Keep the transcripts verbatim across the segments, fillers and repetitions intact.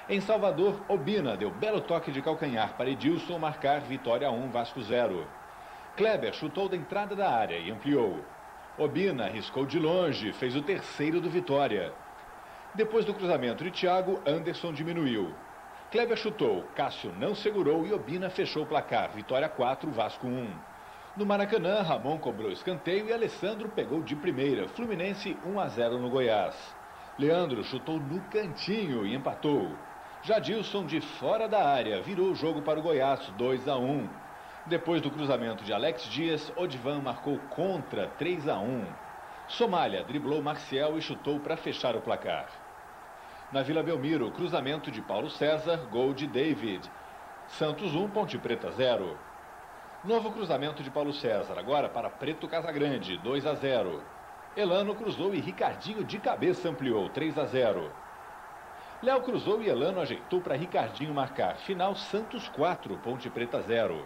Em Salvador, Obina deu belo toque de calcanhar para Edilson marcar Vitória um, Vasco zero. Kleber chutou da entrada da área e ampliou. Obina arriscou de longe, fez o terceiro do Vitória. Depois do cruzamento de Thiago, Anderson diminuiu. Kleber chutou, Cássio não segurou e Obina fechou o placar. Vitória quatro, Vasco um. No Maracanã, Ramon cobrou escanteio e Alessandro pegou de primeira. Fluminense um a zero no Goiás. Leandro chutou no cantinho e empatou. Jadilson, de fora da área, virou o jogo para o Goiás, dois a um. Depois do cruzamento de Alex Dias, Odivan marcou contra, três a um. Somália driblou Marcial e chutou para fechar o placar. Na Vila Belmiro, cruzamento de Paulo César, gol de David. Santos um, Ponte Preta zero. Novo cruzamento de Paulo César, agora para Preto Casagrande, dois a zero. Elano cruzou e Ricardinho de cabeça ampliou, três a zero. Léo cruzou e Elano ajeitou para Ricardinho marcar. Final, Santos quatro, Ponte Preta zero.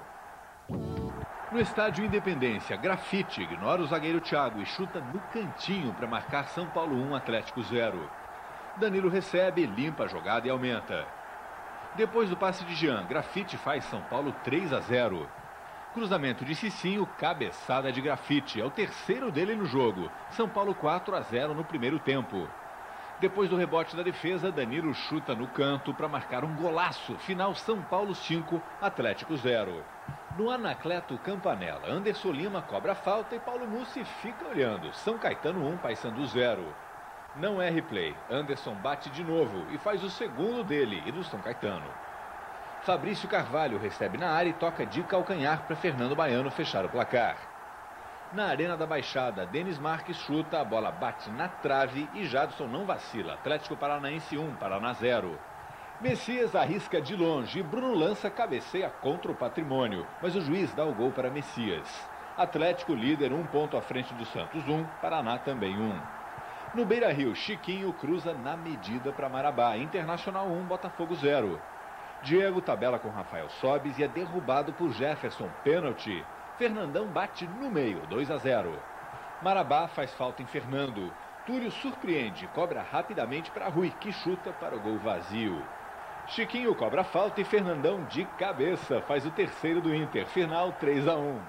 No estádio Independência, Grafite ignora o zagueiro Thiago e chuta no cantinho para marcar São Paulo um, Atlético zero. Danilo recebe, limpa a jogada e aumenta. Depois do passe de Jean, Grafite faz São Paulo três a zero. Cruzamento de Cicinho, cabeçada de Grafite. É o terceiro dele no jogo. São Paulo quatro a zero no primeiro tempo. Depois do rebote da defesa, Danilo chuta no canto para marcar um golaço. Final, São Paulo cinco, Atlético zero. No Anacleto Campanella, Anderson Lima cobra a falta e Paulo Mussi fica olhando. São Caetano um, Paysandu zero. Não é replay. Anderson bate de novo e faz o segundo dele e do São Caetano. Fabrício Carvalho recebe na área e toca de calcanhar para Fernando Baiano fechar o placar. Na Arena da Baixada, Denis Marques chuta, a bola bate na trave e Jadson não vacila. Atlético Paranaense um, Paraná zero. Messias arrisca de longe e Bruno Lança cabeceia contra o Patrimônio, mas o juiz dá o gol para Messias. Atlético líder um ponto à frente do Santos um, Paraná também um. No Beira-Rio, Chiquinho cruza na medida para Marabá. Internacional um, Botafogo zero. Diego tabela com Rafael Sobis e é derrubado por Jefferson, pênalti. Fernandão bate no meio, dois a zero. Marabá faz falta em Fernando. Túlio surpreende, cobra rapidamente para Rui, que chuta para o gol vazio. Chiquinho cobra falta e Fernandão de cabeça faz o terceiro do Inter. Final, três a um.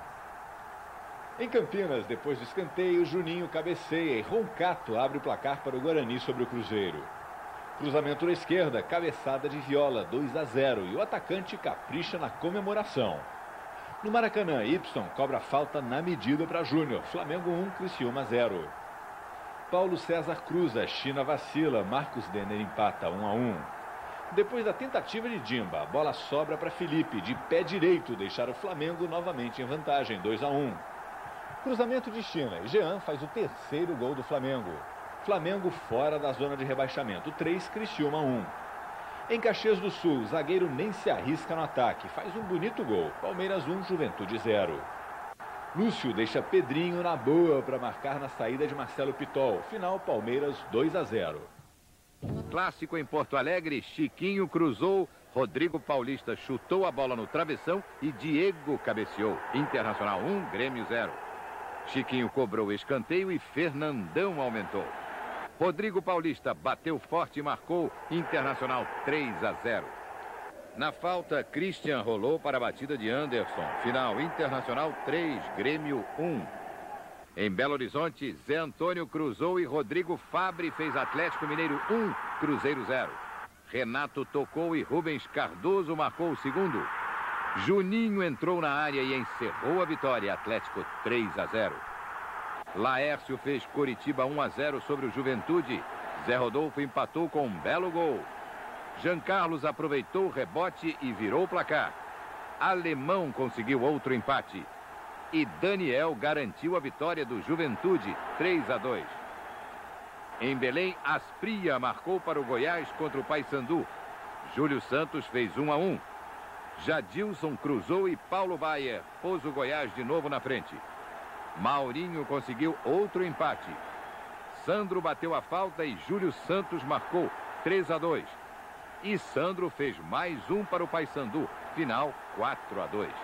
Em Campinas, depois do escanteio, Juninho cabeceia e Roncato abre o placar para o Guarani sobre o Cruzeiro. Cruzamento na esquerda, cabeçada de Viola, dois a zero. E o atacante capricha na comemoração. No Maracanã, Y cobra falta na medida para Júnior. Flamengo um, Criciúma zero. Paulo César cruza, China vacila, Marcos Denner empata um a um. Depois da tentativa de Dimba, a bola sobra para Felipe, de pé direito, deixar o Flamengo novamente em vantagem, dois a um. Cruzamento de China e Jean faz o terceiro gol do Flamengo. Flamengo fora da zona de rebaixamento, três, Criciúma um. Em Caxias do Sul, o zagueiro nem se arrisca no ataque, faz um bonito gol, Palmeiras um, Juventude zero. Lúcio deixa Pedrinho na boa para marcar na saída de Marcelo Pitol. Final, Palmeiras dois a zero. Clássico em Porto Alegre, Chiquinho cruzou, Rodrigo Paulista chutou a bola no travessão e Diego cabeceou. Internacional um, Grêmio zero. Chiquinho cobrou escanteio e Fernandão aumentou. Rodrigo Paulista bateu forte e marcou. Internacional três a zero. Na falta, Christian rolou para a batida de Anderson. Final, Internacional três, Grêmio um. Em Belo Horizonte, Zé Antônio cruzou e Rodrigo Fabre fez Atlético Mineiro um, Cruzeiro zero. Renato tocou e Rubens Cardoso marcou o segundo. Juninho entrou na área e encerrou a vitória. Atlético três a zero. Laércio fez Coritiba um a zero sobre o Juventude. Zé Rodolfo empatou com um belo gol. Jean Carlos aproveitou o rebote e virou o placar. Alemão conseguiu outro empate. E Daniel garantiu a vitória do Juventude, três a dois. Em Belém, Aspria marcou para o Goiás contra o Paysandu. Júlio Santos fez um a um. Jadilson cruzou e Paulo Baier pôs o Goiás de novo na frente. Maurinho conseguiu outro empate. Sandro bateu a falta e Júlio Santos marcou, três a dois. E Sandro fez mais um para o Paysandu, final quatro a dois.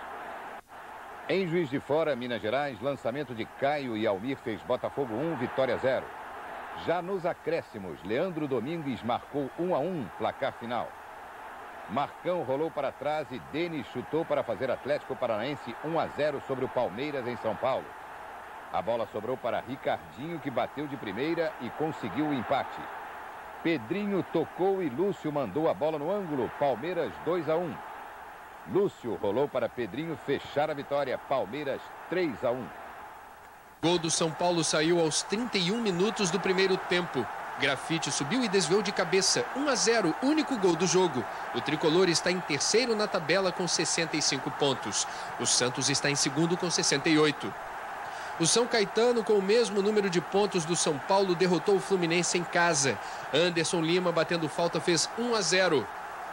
Em Juiz de Fora, Minas Gerais, lançamento de Caio e Almir fez Botafogo um, Vitória zero. Já nos acréscimos, Leandro Domingues marcou um a um, placar final. Marcão rolou para trás e Denis chutou para fazer Atlético Paranaense um a zero sobre o Palmeiras em São Paulo. A bola sobrou para Ricardinho, que bateu de primeira e conseguiu o empate. Pedrinho tocou e Lúcio mandou a bola no ângulo. Palmeiras dois a um. Lúcio rolou para Pedrinho fechar a vitória. Palmeiras três a um. Gol do São Paulo saiu aos trinta e um minutos do primeiro tempo. Grafite subiu e desviou de cabeça. um a zero, único gol do jogo. O tricolor está em terceiro na tabela com sessenta e cinco pontos. O Santos está em segundo com sessenta e oito. O São Caetano, com o mesmo número de pontos do São Paulo, derrotou o Fluminense em casa. Anderson Lima, batendo falta, fez um a zero.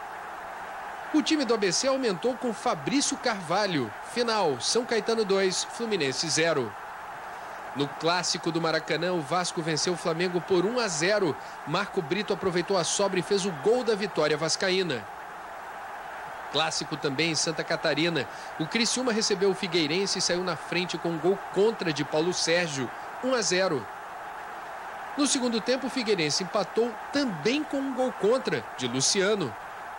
O time do A B C aumentou com Fabrício Carvalho. Final, São Caetano dois, Fluminense zero. No clássico do Maracanã, o Vasco venceu o Flamengo por um a zero. Marco Brito aproveitou a sobra e fez o gol da vitória vascaína. Clássico também em Santa Catarina. O Criciúma recebeu o Figueirense e saiu na frente com um gol contra de Paulo Sérgio, um a zero. No segundo tempo, o Figueirense empatou também com um gol contra de Luciano.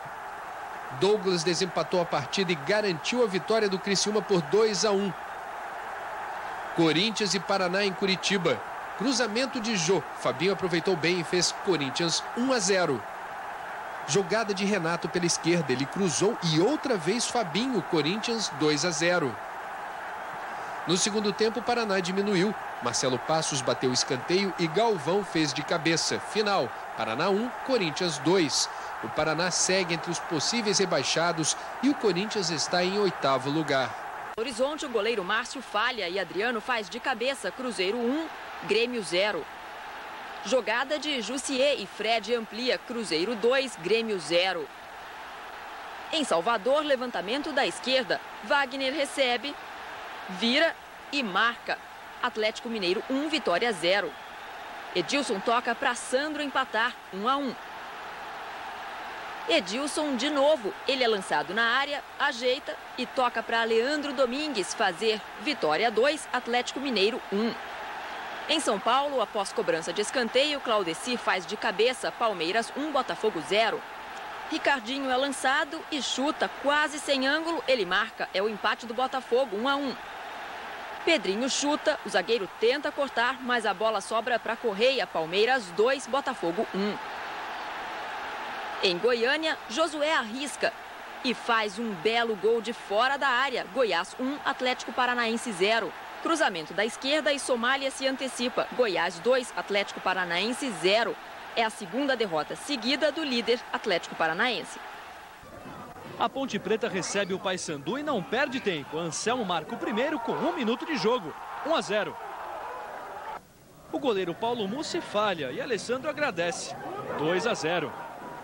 Douglas desempatou a partida e garantiu a vitória do Criciúma por dois a um. Corinthians e Paraná em Curitiba. Cruzamento de Jô. Fabinho aproveitou bem e fez Corinthians um a zero. Jogada de Renato pela esquerda. Ele cruzou e outra vez Fabinho. Corinthians dois a zero. No segundo tempo, o Paraná diminuiu. Marcelo Passos bateu o escanteio e Galvão fez de cabeça. Final, Paraná um, Corinthians dois. O Paraná segue entre os possíveis rebaixados e o Corinthians está em oitavo lugar. Horizonte, o goleiro Márcio falha e Adriano faz de cabeça. Cruzeiro um, Grêmio zero. Jogada de Jussier e Fred amplia. Cruzeiro dois, Grêmio zero. Em Salvador, levantamento da esquerda. Wagner recebe, vira e marca. Atlético Mineiro um, Vitória zero. Edilson toca para Sandro empatar, um a um. Edilson de novo, ele é lançado na área, ajeita e toca para Leandro Domingues fazer Vitória dois, Atlético Mineiro um. Em São Paulo, após cobrança de escanteio, Claudeci faz de cabeça, Palmeiras um, Botafogo zero. Ricardinho é lançado e chuta quase sem ângulo, ele marca, é o empate do Botafogo, um a um. Pedrinho chuta, o zagueiro tenta cortar, mas a bola sobra para Correia, Palmeiras dois, Botafogo um. Em Goiânia, Josué arrisca e faz um belo gol de fora da área. Goiás um, Atlético Paranaense zero. Cruzamento da esquerda e Somália se antecipa. Goiás dois, Atlético Paranaense zero. É a segunda derrota seguida do líder Atlético Paranaense. A Ponte Preta recebe o Paysandu e não perde tempo. Anselmo marca o primeiro com um minuto de jogo, um a zero. O goleiro Paulo Mussi falha e Alessandro agradece, dois a zero.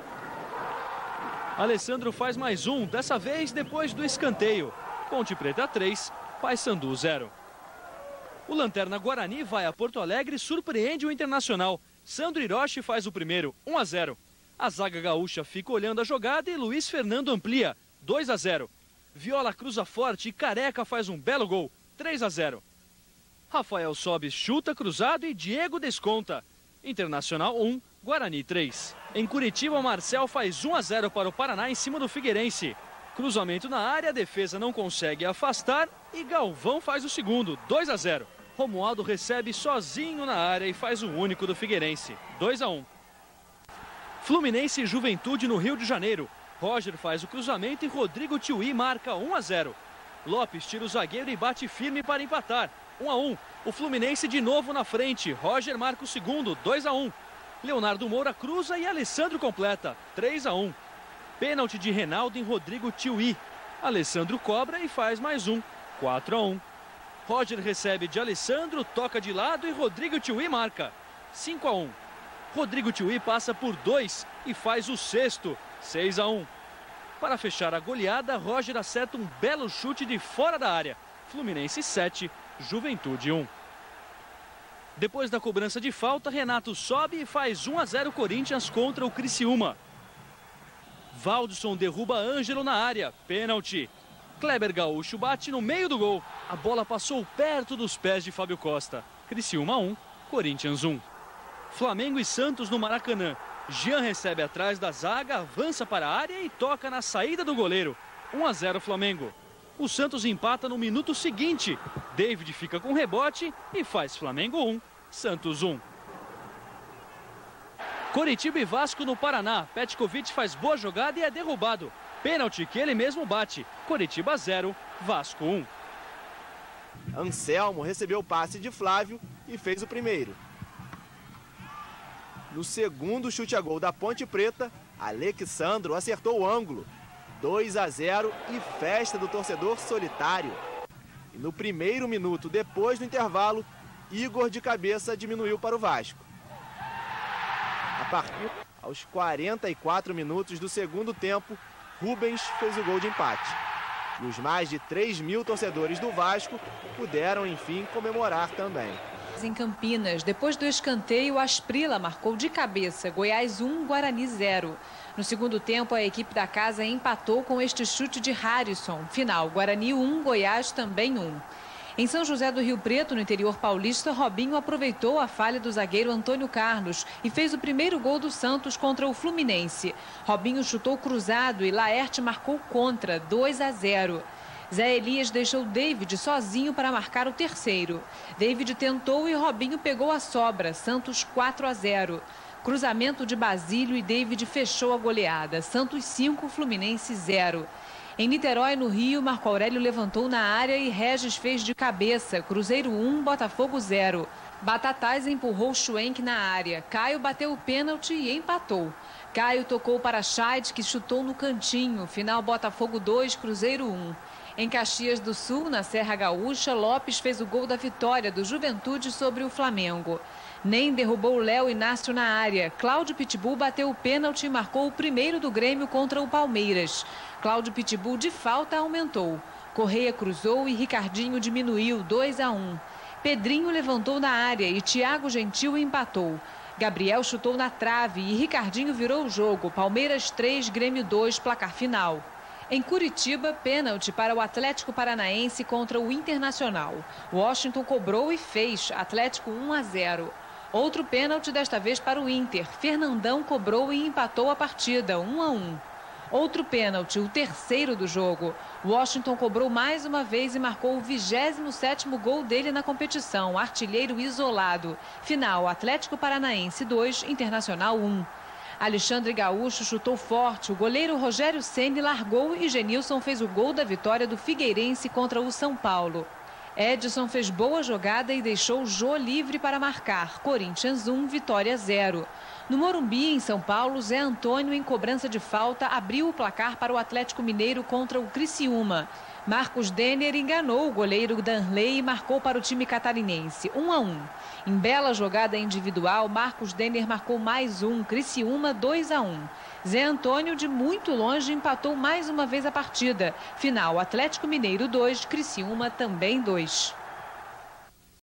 Alessandro faz mais um, dessa vez depois do escanteio. Ponte Preta três, Paysandu zero. O Lanterna Guarani vai a Porto Alegre e surpreende o Internacional. Sandro Hiroshi faz o primeiro, um a zero. A zaga gaúcha fica olhando a jogada e Luiz Fernando amplia, dois a zero. Viola cruza forte e Careca faz um belo gol, três a zero. Rafael Sobis chuta cruzado e Diego desconta. Internacional um, Guarani três. Em Curitiba, Marcel faz um a zero para o Paraná em cima do Figueirense. Cruzamento na área, a defesa não consegue afastar e Galvão faz o segundo, dois a zero. Romualdo recebe sozinho na área e faz o único do Figueirense, dois a um. Fluminense e Juventude no Rio de Janeiro. Roger faz o cruzamento e Rodrigo Tiuí marca um a zero. Lopes tira o zagueiro e bate firme para empatar, um a um. O Fluminense de novo na frente. Roger marca o segundo, dois a um. Leonardo Moura cruza e Alessandro completa, três a um. Pênalti de Reinaldo em Rodrigo Tiuí. Alessandro cobra e faz mais um, quatro a um. Roger recebe de Alessandro, toca de lado e Rodrigo Tiuí marca, cinco a um. Rodrigo Tiuí passa por dois e faz o sexto, seis a um. Para fechar a goleada, Roger acerta um belo chute de fora da área. Fluminense sete, Juventude um. Depois da cobrança de falta, Renato sobe e faz um a zero Corinthians contra o Criciúma. Valdson derruba Ângelo na área, pênalti. Kleber Gaúcho bate no meio do gol. A bola passou perto dos pés de Fábio Costa. Criciúma um, Corinthians um. Flamengo e Santos no Maracanã. Jean recebe atrás da zaga, avança para a área e toca na saída do goleiro. um a zero Flamengo. O Santos empata no minuto seguinte. David fica com rebote e faz Flamengo um, Santos um. Coritiba e Vasco no Paraná. Petkovic faz boa jogada e é derrubado. Pênalti que ele mesmo bate. Coritiba zero, Vasco um. Anselmo recebeu o passe de Flávio e fez o primeiro. No segundo chute a gol da Ponte Preta, Alexandro acertou o ângulo. dois a zero e festa do torcedor solitário. E no primeiro minuto depois do intervalo, Igor de cabeça diminuiu para o Vasco. A partir aos quarenta e quatro minutos do segundo tempo, Rubens fez o gol de empate. E os mais de três mil torcedores do Vasco puderam, enfim, comemorar também. Em Campinas, depois do escanteio, Asprila marcou de cabeça, Goiás um, Guarani zero. No segundo tempo, a equipe da casa empatou com este chute de Harrison. Final, Guarani um, Goiás também um. Em São José do Rio Preto, no interior paulista, Robinho aproveitou a falha do zagueiro Antônio Carlos e fez o primeiro gol do Santos contra o Fluminense. Robinho chutou cruzado e Laerte marcou contra, dois a zero. Zé Elias deixou David sozinho para marcar o terceiro. David tentou e Robinho pegou a sobra, Santos quatro a zero. Cruzamento de Basílio e David fechou a goleada, Santos cinco, Fluminense zero. Em Niterói, no Rio, Marco Aurélio levantou na área e Regis fez de cabeça, Cruzeiro um, Botafogo zero. Batatais empurrou Schwenk na área, Caio bateu o pênalti e empatou. Caio tocou para Scheid, que chutou no cantinho, final Botafogo dois, Cruzeiro um. Em Caxias do Sul, na Serra Gaúcha, Lopes fez o gol da vitória do Juventude sobre o Flamengo. Nem derrubou Léo Inácio na área. Cláudio Pitbull bateu o pênalti e marcou o primeiro do Grêmio contra o Palmeiras. Cláudio Pitbull de falta aumentou. Correia cruzou e Ricardinho diminuiu, dois a um. Pedrinho levantou na área e Thiago Gentil empatou. Gabriel chutou na trave e Ricardinho virou o jogo. Palmeiras três, Grêmio dois, placar final. Em Curitiba, pênalti para o Atlético Paranaense contra o Internacional. Washington cobrou e fez, Atlético um a zero. Outro pênalti desta vez para o Inter. Fernandão cobrou e empatou a partida, um a um. Outro pênalti, o terceiro do jogo. Washington cobrou mais uma vez e marcou o vigésimo sétimo gol dele na competição, artilheiro isolado. Final, Atlético Paranaense dois, Internacional um. Alexandre Gaúcho chutou forte, o goleiro Rogério Ceni largou e Genilson fez o gol da vitória do Figueirense contra o São Paulo. Edson fez boa jogada e deixou Jô livre para marcar. Corinthians um, Vitória zero. No Morumbi, em São Paulo, Zé Antônio, em cobrança de falta, abriu o placar para o Atlético Mineiro contra o Criciúma. Marcos Denner enganou o goleiro Danley e marcou para o time catarinense, um a um. Em bela jogada individual, Marcos Denner marcou mais um, Criciúma dois a um. Zé Antônio, de muito longe, empatou mais uma vez a partida. Final, Atlético Mineiro dois, Criciúma também dois.